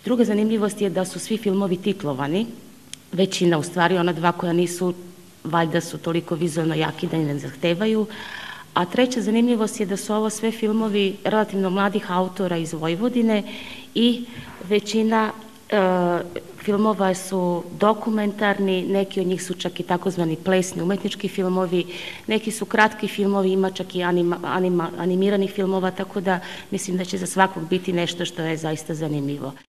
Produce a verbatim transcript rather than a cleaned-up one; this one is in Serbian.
Druga zanimljivost je da su svi filmovi titlovani, većina, u stvari ona dva koja nisu, valjda su toliko vizualno jaki da ne zahtevaju, a treća zanimljivost je da su ovo sve filmovi relativno mladih autora iz Vojvodine i većina filmova su dokumentarni, neki od njih su čak i takozvani plesni umetnički filmovi, neki su kratki filmovi, ima čak i animiranih filmova, tako da mislim da će za svakog biti nešto što je zaista zanimljivo.